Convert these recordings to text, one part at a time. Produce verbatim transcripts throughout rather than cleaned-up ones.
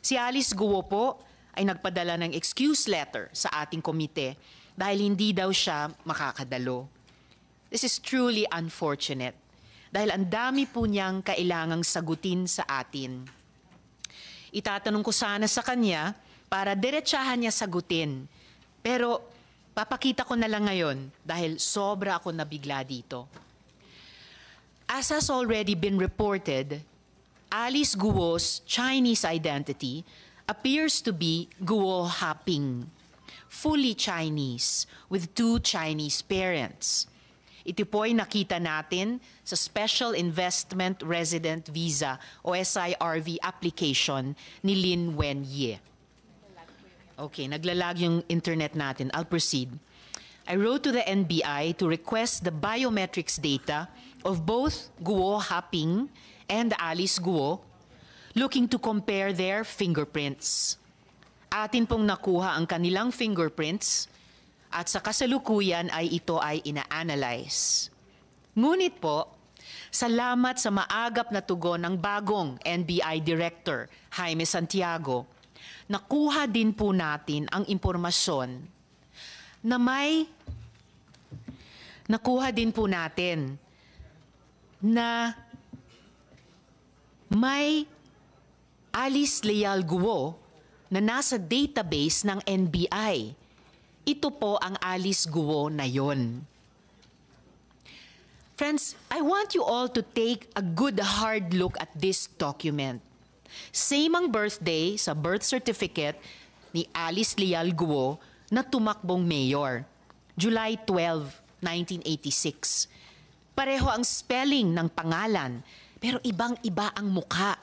Si Alice Guo po ay nagpadala ng excuse letter sa ating komite dahil hindi daw siya makakadalo. This is truly unfortunate dahil ang dami po niyang kailangang sagutin sa atin. Itatanong ko sana sa kanya para diretsahan niya sagutin. Pero papakita ko na lang ngayon dahil sobra ako nabigla dito. As has already been reported, Alice Guo's Chinese identity appears to be Guo Haping, fully Chinese with two Chinese parents. Ito po'y nakita natin sa Special Investment Resident Visa o S I R V application ni Lin Wenye. Okay, naglalag yung internet natin. I'll proceed. I wrote to the N B I to request the biometrics data of both Guo Haping and Alice Guo, looking to compare their fingerprints. Atin pong nakuha ang kanilang fingerprints at sa kasalukuyan ay ito ay ina-analyze. Ngunit po, salamat sa maagap na tugon ng bagong N B I Director, Jaime Santiago, nakuha din po natin ang impormasyon na may nakuha din po natin na may Alice Leal Guo na nasa database ng N B I. Ito po ang Alice Guo na yon. Friends, I want you all to take a good hard look at this document. Same ang birthday sa birth certificate ni Alice Leal Guo na tumakbong mayor, July twelfth, nineteen eighty-six. Pareho ang spelling ng pangalan, pero ibang-iba ang mukha.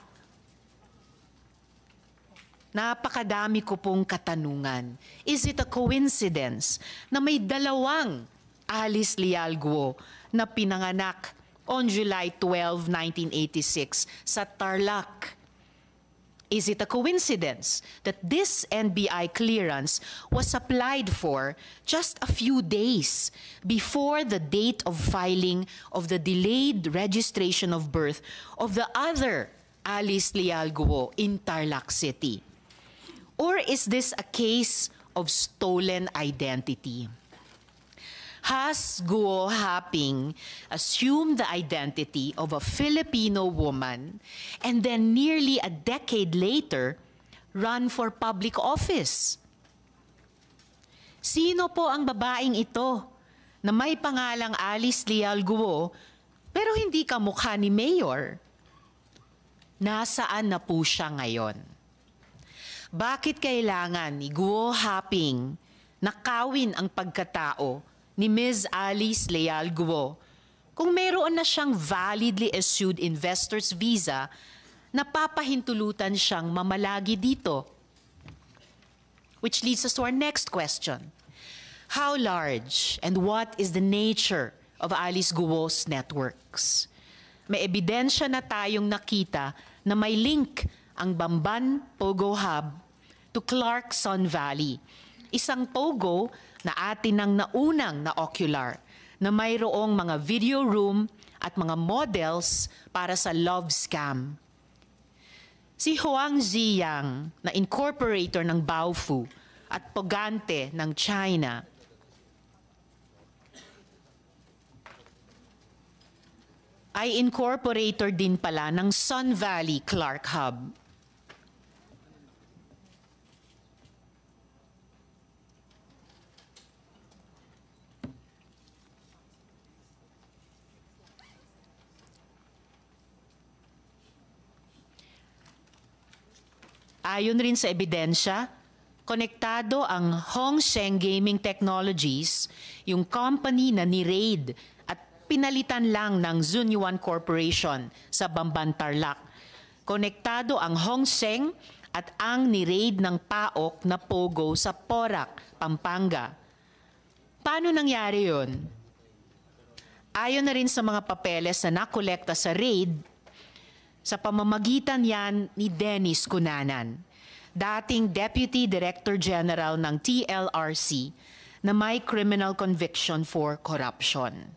Napakadami ko pong katanungan. Is it a coincidence na may dalawang Alice Leal Guo na pinanganak on July twelfth, nineteen eighty-six sa Tarlac? Is it a coincidence that this N B I clearance was applied for just a few days before the date of filing of the delayed registration of birth of the other Alice Leal Guo in Tarlac City? Or is this a case of stolen identity? Has Guo Haping assumed the identity of a Filipino woman and then nearly a decade later run for public office? Sino po ang babaeng ito na may pangalang Alice Leal Guo pero hindi kamukha ni Mayor? Nasaan na po siya ngayon? Bakit kailangan ni Guo Haping nakawin ang pagkatao ni Miz Alice Leal Guo kung mayroon na siyang validly issued investor's visa na papahintulutan siyang mamalagi dito? Which leads us to our next question. How large and what is the nature of Alice Guo's networks? May ebidensya na tayong nakita na may link ang Bamban Pogo Hub to Clarkson Valley, isang pogo na atin ang naunang na ocular na mayroong mga video room at mga models para sa love scam. Si Huang Ziyang na incorporator ng Baofu at Pogante ng China ay incorporator din pala ng Sun Valley Clark Hub. Ayon rin sa ebidensya, konektado ang Hong Sheng Gaming Technologies, yung company na ni-raid at pinalitan lang ng Zunyuan Corporation sa Bamban Tarlac. Konektado ang Hong Sheng at ang ni-raid ng P A O C na Pogo sa Porac, Pampanga. Paano nangyari yun? Ayon na rin sa mga papeles na nakolekta sa raid, sa pamamagitan yan ni Dennis Cunanan, dating Deputy Director General ng T L R C na may criminal conviction for corruption.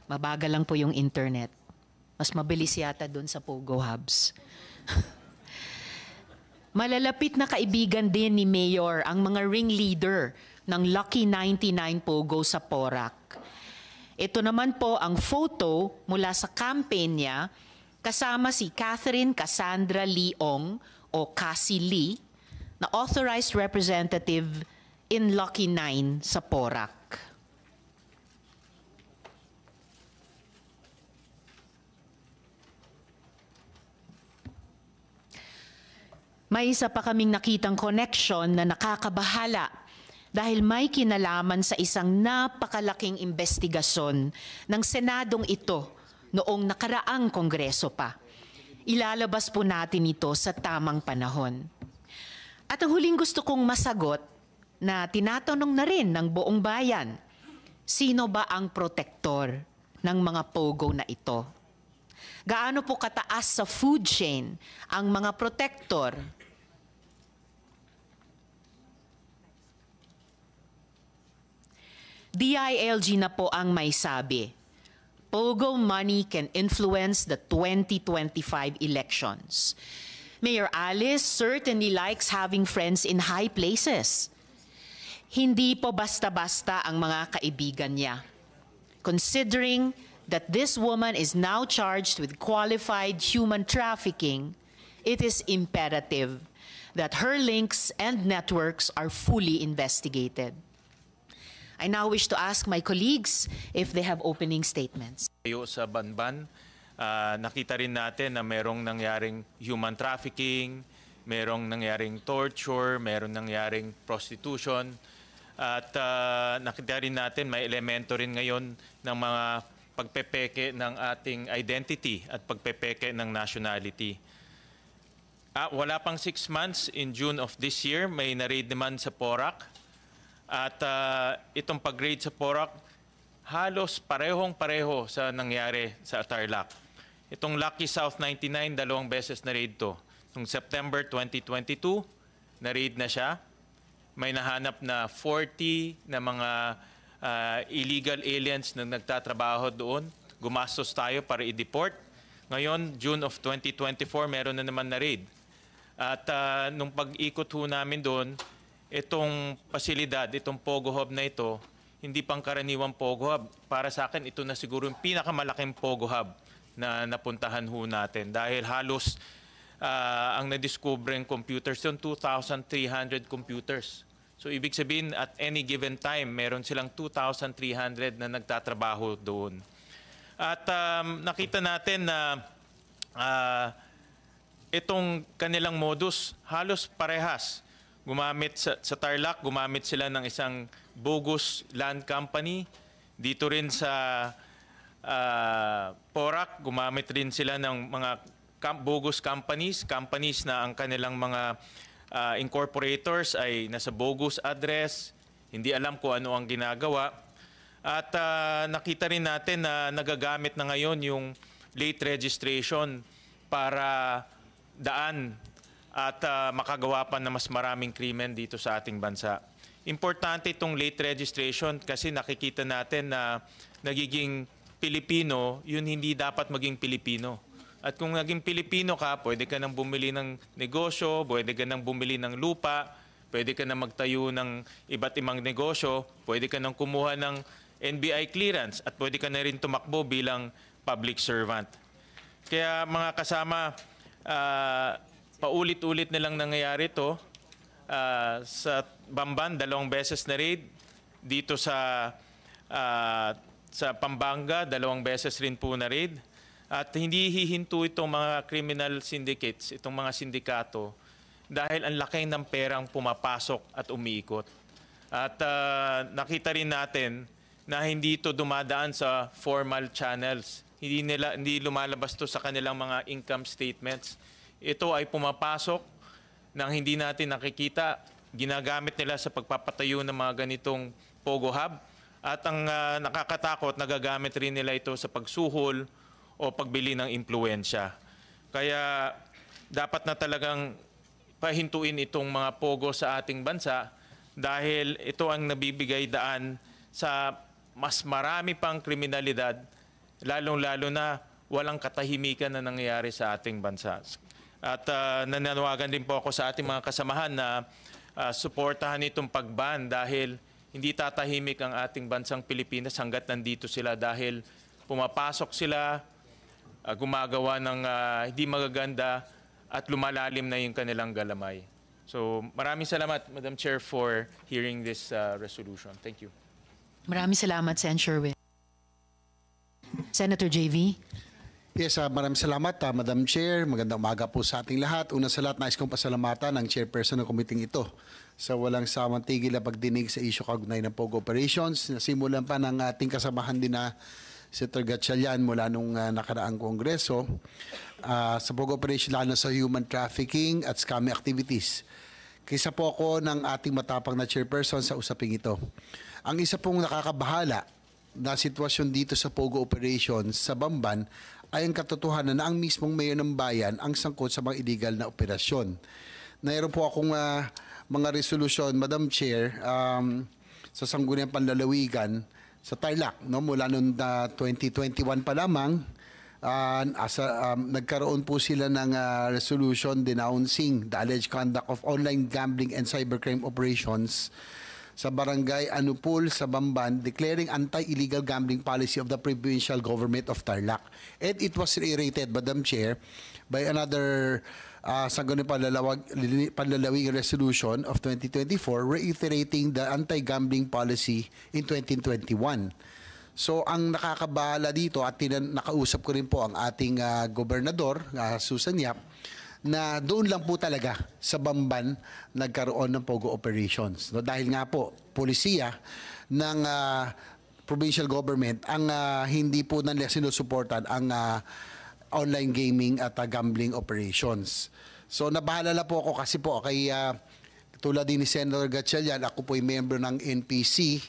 Mabagal lang po yung internet. Mas mabilis yata doon sa Pogo Hubs. Malalapit na kaibigan din ni Mayor ang mga ringleader ng Lucky ninety-nine Pogo sa Porac. Ito naman po ang photo mula sa campaign niya kasama si Catherine Cassandra Leong o Cassie Lee na authorized representative in Lucky nine sa Porac. May isa pa kaming nakitang connection na nakakabahala dahil may kinalaman sa isang napakalaking investigasyon ng Senadong ito noong nakaraang Kongreso pa. Ilalabas po natin ito sa tamang panahon. At ang huling gusto kong masagot na tinatanong na rin ng buong bayan, sino ba ang protektor ng mga pogo na ito? Gaano po kataas sa food chain ang mga protektor? D I L G na po ang may sabi. Pogo money can influence the twenty twenty-five elections. Mayor Alice certainly likes having friends in high places. Hindi po basta-basta ang mga kaibigan niya. Considering that this woman is now charged with qualified human trafficking, it is imperative that her links and networks are fully investigated. I now wish to ask my colleagues if they have opening statements. Sa Banban, uh, nakita rin natin na merong nangyaring human trafficking, merong nangyaring torture, merong nangyaring prostitution. At uh, nakita rin natin may elemento rin ngayon ng mga pagpepeke ng ating identity at pagpepeke ng nationality. Ah, wala pang six months, in June of this year, may na-raid naman sa Porac. At uh, itong pag-raid sa Porac, halos parehong-pareho sa nangyari sa Tarlac. Itong Lucky South ninety-nine, dalawang beses na-raid to. Noong September twenty twenty-two, na-raid na siya. May nahanap na forty na mga uh, illegal aliens na nagtatrabaho doon. Gumastos tayo para i-deport. Ngayon, June of twenty twenty-four, meron na naman na-raid. At uh, nung pag-ikot ho namin doon, itong pasilidad, itong Pogo Hub na ito, hindi pang karaniwang Pogo Hub. Para sa akin, ito na siguro yung pinakamalaking Pogo Hub na napuntahan ho natin. Dahil halos uh, ang na-discover ng computers yung two thousand three hundred computers. So ibig sabihin, at any given time, meron silang two thousand three hundred na nagtatrabaho doon. At um, nakita natin na uh, itong kanilang modus halos parehas. Gumamit sa, sa Tarlac, gumamit sila ng isang bogus land company. Dito rin sa uh, Porac, gumamit rin sila ng mga bogus companies, companies na ang kanilang mga uh, incorporators ay nasa bogus address, hindi alam kung ano ang ginagawa. At uh, nakita rin natin na nagagamit na ngayon yung late registration para daan at uh, makagawa pa na mas maraming krimen dito sa ating bansa. Importante itong late registration kasi nakikita natin na nagiging Pilipino, yun hindi dapat maging Pilipino. At kung naging Pilipino ka, pwede ka nang bumili ng negosyo, pwede ka nang bumili ng lupa, pwede ka nang magtayo ng iba't ibang negosyo, pwede ka nang kumuha ng N B I clearance at pwede ka na rin tumakbo bilang public servant. Kaya mga kasama, uh, paulit-ulit nilang nangyayari ito. Uh, sa Bamban, dalawang beses na raid. Dito sa, uh, sa Pampanga, dalawang beses rin po na raid. At hindi hihinto itong mga criminal syndicates, itong mga sindikato, dahil ang laki ng perang pumapasok at umiikot. At uh, nakita rin natin na hindi ito dumadaan sa formal channels. Hindi, nila, hindi lumalabas ito sa kanilang mga income statements. Ito ay pumapasok nang hindi natin nakikita. Ginagamit nila sa pagpapatayo ng mga ganitong Pogo Hub. At ang uh, nakakatakot, nagagamit rin nila ito sa pagsuhol o pagbili ng impluensya. Kaya dapat na talagang pahintuin itong mga Pogo sa ating bansa dahil ito ang nabibigay daan sa mas marami pang kriminalidad lalong-lalo na walang katahimikan na nangyayari sa ating bansa. At uh, nananawagan din po ako sa ating mga kasamahan na uh, suportahan itong pagban dahil hindi tatahimik ang ating bansang Pilipinas hanggat nandito sila dahil pumapasok sila, uh, gumagawa ng uh, hindi magaganda at lumalalim na yung kanilang galamay. So maraming salamat, Madam Chair, for hearing this uh, resolution. Thank you. Maraming salamat, Sen Sherwin. Senator J V. Yes, uh, maraming salamat, uh, Madam Chair. Magandang umaga po sa ating lahat. Una sa lahat, nais kong pasalamatan ang chairperson ng committee ito sa walang samang tigil na pagdinig sa isyu kaugnay ng POGO operations. Nasimulan pa ng ating kasamahan din na Senator Gatchalian mula nung uh, nakaraang kongreso uh, sa POGO operation lalo sa human trafficking at scamming activities. Kisa po ako ng ating matapang na chairperson sa usaping ito. Ang isa pong nakakabahala na sitwasyon dito sa POGO operations sa Bamban ay ang katotohanan na ang mismong mayor ng bayan ang sangkot sa mga illegal na operasyon. Mayroon po akong uh, mga resolusyon, Madam Chair, um, sa Sangguniang Panlalawigan sa Tarlac, no? Mula noong uh, twenty twenty-one pa lamang, uh, asa, um, nagkaroon po sila ng uh, resolution denouncing the alleged conduct of online gambling and cybercrime operations sa barangay Anupul sa Bamban, declaring anti-illegal gambling policy of the provincial government of Tarlac. And it was reiterated, Madam Chair, by another uh, Sangguniang Panlalawig resolution of twenty twenty-four reiterating the anti-gambling policy in twenty twenty-one. So ang nakakabahala dito at tinan, nakausap ko rin po ang ating uh, gobernador, uh, Susan Yap, na doon lang po talaga sa Bamban nagkaroon ng POGO operations. No, dahil nga po, polisiya ng uh, provincial government ang uh, hindi po nila sinusuportan ang uh, online gaming at uh, gambling operations. So nabahalala po ako kasi po kay uh, tulad din ni Senator Gatchalian, ako po ay member ng N P C,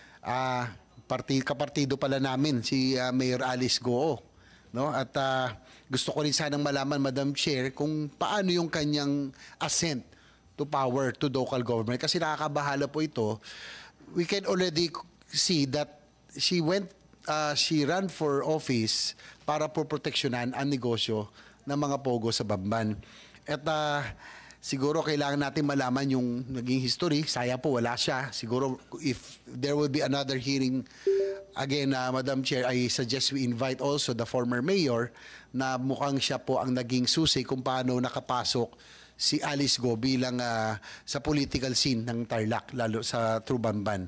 uh, parti, kapartido pala namin si uh, Mayor Alice Goho. No? At uh, gusto ko rin sanang malaman, Madam Chair, kung paano yung kanyang assent to power to local government. Kasi nakakabahala po ito. We can already see that she went, uh, she ran for office para po proteksyonan ang negosyo ng mga pogo sa Bamban. At uh, siguro kailangan natin malaman yung naging history. Saya po, wala siya. Siguro if there will be another hearing again, uh, Madam Chair, I suggest we invite also the former mayor na mukhang siya po ang naging susi kung paano nakapasok si Alice Go bilang uh, sa political scene ng Tarlac, lalo sa through Bamban.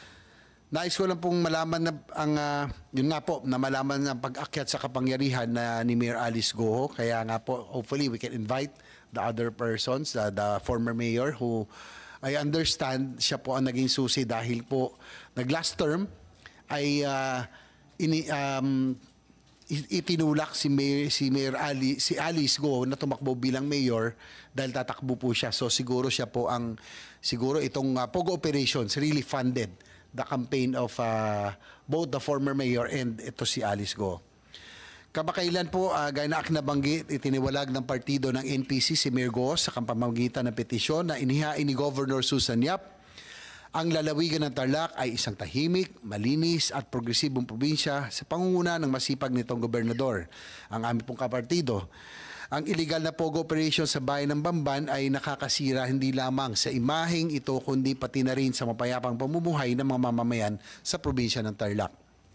Nais ko lang pong malaman na ang, uh, yun nga po, na malaman ng pag-akyat sa kapangyarihan na ni Mayor Alice Goho. Kaya nga po, hopefully we can invite the other persons, uh, the former mayor who I understand siya po ang naging susi dahil po nag-last term, ay uh, ini, um, itinulak si Mayor, si Mayor Ali, si Alice Go na tumakbo bilang mayor dahil tatakbo po siya. So siguro siya po ang, siguro itong uh, POGO operations really funded the campaign of uh, both the former mayor and ito si Alice Go. Kamakailan po, uh, gaya na aking nabanggit, itiniwalag ng partido ng N P C si Mayor Go sa pamamagitan ng petisyon na inihain ni Governor Susan Yap. Ang lalawigan ng Tarlac ay isang tahimik, malinis at progresibong probinsya sa pangunguna ng masipag nitong gobernador, ang aming pong kapartido. Ang illegal na POGO operation sa bayan ng Bamban ay nakakasira hindi lamang sa imaheng ito kundi pati na rin sa mapayapang pamumuhay ng mga mamamayan sa probinsya ng Tarlac.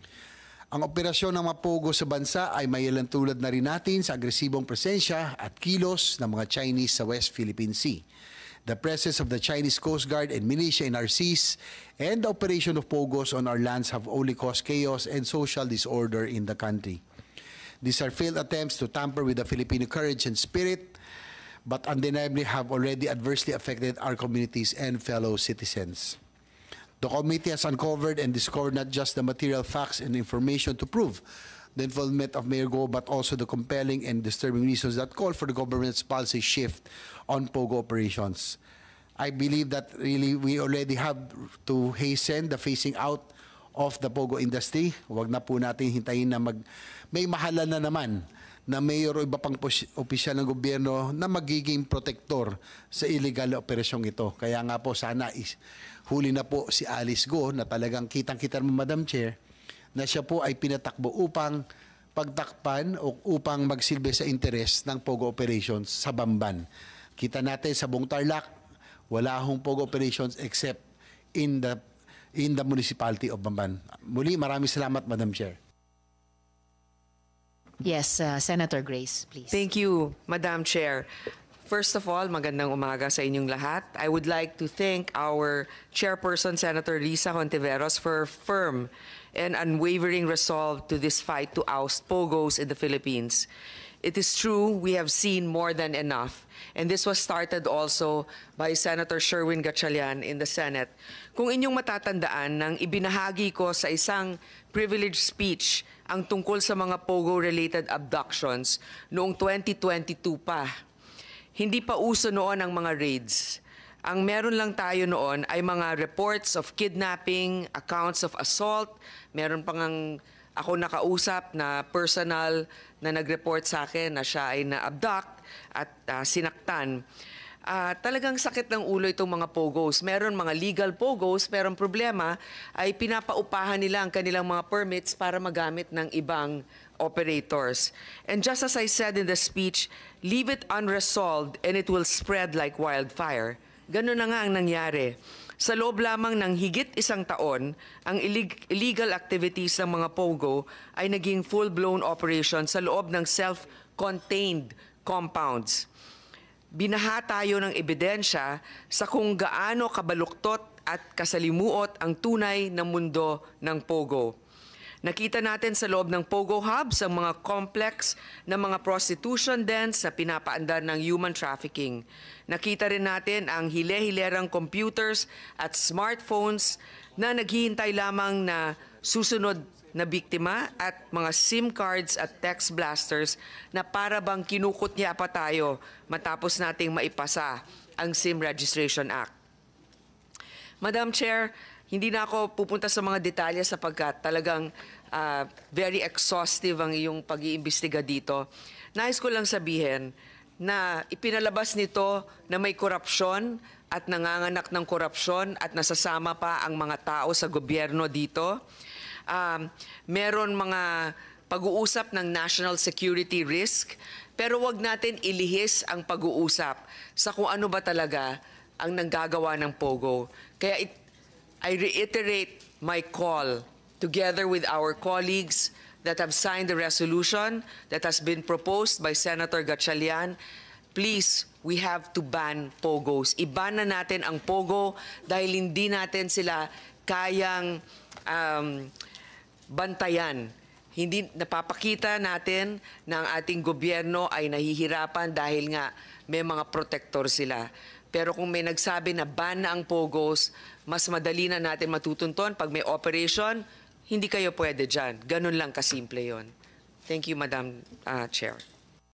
Ang operasyon ng mga POGO sa bansa ay mayalan tulad na rin natin sa agresibong presensya at kilos ng mga Chinese sa West Philippine Sea. The presence of the Chinese Coast Guard and militia in our seas and the operation of POGOs on our lands have only caused chaos and social disorder in the country. These are failed attempts to tamper with the Filipino courage and spirit, but undeniably have already adversely affected our communities and fellow citizens. The committee has uncovered and discovered not just the material facts and information to prove the involvement of Mayor Go, but also the compelling and disturbing reasons that call for the government's policy shift on POGO operations. I believe that really we already have to hasten the phasing out of the POGO industry. Huwag na po natin hintayin na mag, may mahala na naman na mayor o iba pang opisyal ng gobyerno na magiging protector sa illegal na operasyong ito. Kaya nga po sana is, huli na po si Alice Go na talagang kitang-kita mo, Madam Chair, na siya po ay pinatakbo upang pagtakpan o upang magsilbi sa interes ng Pogo operations sa Bamban. Kita natin sa buong Tarlac, wala hong Pogo operations except in the in the municipality of Bamban. Muli, maraming salamat, Madam Chair. Yes, uh, Senator Grace, please. Thank you, Madam Chair. First of all, magandang umaga sa inyong lahat. I would like to thank our chairperson, Senator Risa Hontiveros, for her firm and unwavering resolve to this fight to oust Pogos in the Philippines. It is true we have seen more than enough, and this was started also by Senator Sherwin Gatchalian in the Senate. Kung inyong matatandaan, nang ibinahagi ko sa isang privileged speech ang tungkol sa mga Pogo-related abductions noong twenty twenty-two pa, hindi pa uso noon ang mga raids. Ang meron lang tayo noon ay mga reports of kidnapping, accounts of assault. Meron pang ang ako nakausap na personal na nag-report sa akin na siya ay na-abduct at uh, sinaktan. Uh, talagang sakit ng ulo itong mga Pogos. Meron mga legal Pogos, pero ang problema ay pinapaupahan nila ang kanilang mga permits para magamit ng ibang operators. And just as I said in the speech, leave it unresolved and it will spread like wildfire. Ganun na nga ang nangyari. Sa loob lamang ng higit isang taon, ang illeg- illegal activities ng mga Pogo ay naging full-blown operation sa loob ng self-contained compounds. Binaha tayo ng ebidensya sa kung gaano kabaluktot at kasalimuot ang tunay na mundo ng Pogo. Nakita natin sa loob ng Pogo Hubs ang mga complex na mga prostitution dens na pinapaandar ng human trafficking. Nakita rin natin ang hile-hilerang computers at smartphones na naghihintay lamang na susunod na biktima at mga SIM cards at text blasters na para bang kinukot niya pa tayo matapos nating maipasa ang SIM Registration Act. Madam Chair, hindi na ako pupunta sa mga detalye sapagkat talagang uh, very exhaustive ang iyong pag-iimbestiga dito. Nais ko lang sabihin na ipinalabas nito na may korupsyon at nanganganak ng korupsyon at nasasama pa ang mga tao sa gobyerno dito. Um, meron mga pag-uusap ng national security risk, pero wag natin ilihis ang pag-uusap sa kung ano ba talaga ang nanggagawa ng Pogo. Kaya it, I reiterate my call together with our colleagues that have signed the resolution that has been proposed by Senator Gatchalian. Please, we have to ban Pogos. Iban na natin ang Pogo dahil hindi natin sila kayang um, bantayan. Hindi napapakita natin na ang ating gobyerno ay nahihirapan dahil nga may mga protector sila. Pero kung may nagsabi na ban na ang Pogos, mas madali na natin matutunton. Pag may operation, hindi kayo pwede dyan. Ganun lang kasimple yon. Thank you, Madam uh, Chair.